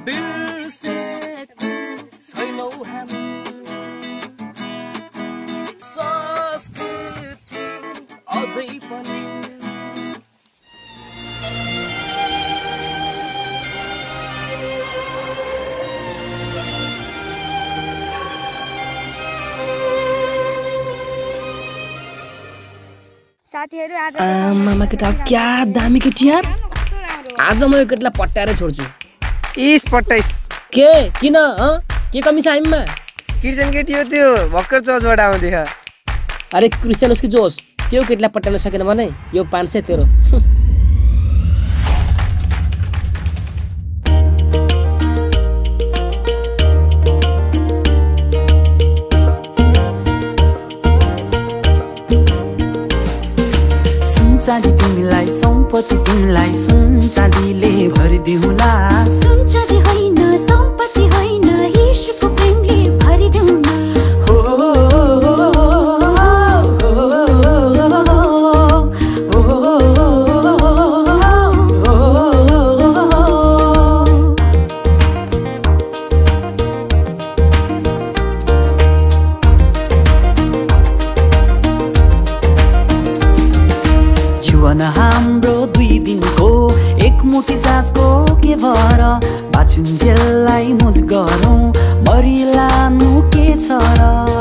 बिर्सेको छैनौ हामी संस्कृति अझै पनि साथीहरु आज मामा केटा क्या दामी केटी यार आज म यो केटीलाई पट्याएर छोड्छु इस 28 के किन के कमी छ हामीमा किर्चन केटी हो त्यो भक्कर चर्चबाट आउँदै छ अरे क्रिस्चियन उसकी जोस त्यो केटीलाई पट्याउन सकेन भने यो 500 तेरो सुनचाँदी तिमीलाई सम्पत्ति तिमीलाई सुनचाँदीले भरिदिउँला सुनचाँदी होइन सम्पत्ति होइन येशूको प्रेमले भरिदिउँला जीवन हाम्रो 2 दिनको एक मुठी साँझको के भर बाचुन्जेललाई मोज गरौँ मरिलानु के छ र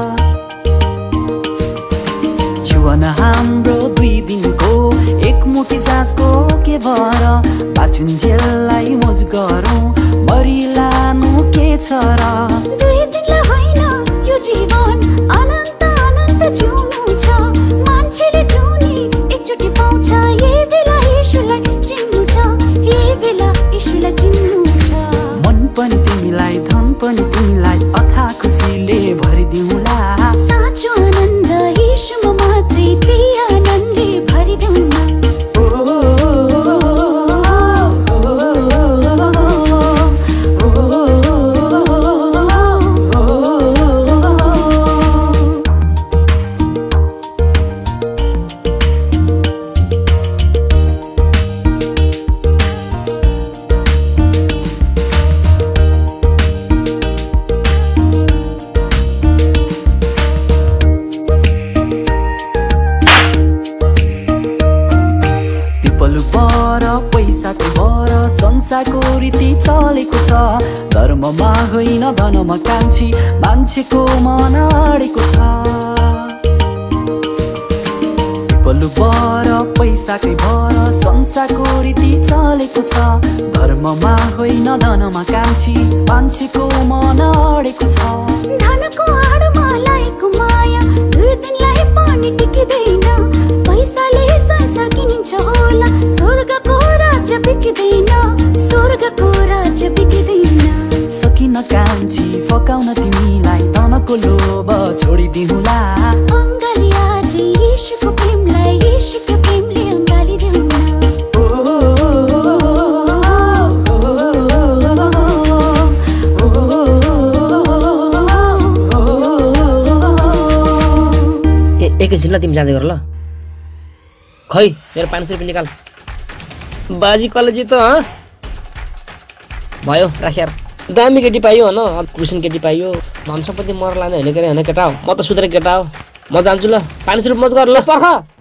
जीवन हाम्रो 2 दिनको एक मुठी साँझको के भर बाचुन्जेललाई मोज गरौँ मरिलानु के छ र 2 दिनलाई होइन यो जीवन अनन्त अनन्त जिउनु छ मान्छेले जिउने एकचोटि पाउँछ यही बेला येशूलाई चिन्नु छ यही बेला येशूलाई चिन्नु छ मन पनि तिमीलाई धन पनि तिमीलाई अथाह खुसीले भरिदिउँला साँचो आनन्द येशूमा मात्रै त्यही आनन्दले भरिदिउँला पैसाको भर संसारको रीति चलेको छ धर्ममा होइन धनमा कान्छी मान्छेको मन अडेको छ पल्लु बर पैसाकै भर संसारको रीति चलेको छ धर्ममा होइन धनमा कान्छी मान्छेको मन अडेको छ धनको आडमा लागेको माया 2 दिनलाई पनि टिकिँदैन पैसाले संसार किनिन्छ होला स्वर्गको राज्य बिक्दैन स्वर्गको राज्य बिक्दैन सकिन कान्छी फकाउन तिमीलाई धनको लोभ छोडिदिउँला अङ्गाली आज येशूको प्रेमलाई येशूको प्रेमले अङ्गाली दिउँला एकैछिन ल तिमी जाँदै गर ल खै मेरो 500 रुपैयाँ निकाल बाजी कसले जित्यो भयो राखेर दामी केटी पाइयो होइन अब क्रिस्चियन केटी पाइयो धन सम्पत्ति मर लाने होइन के अरे होइन केटा हो म त सुधरेको केटा हो म जान्छु ल 500 रुपैयाँ मज गर ल पर्ख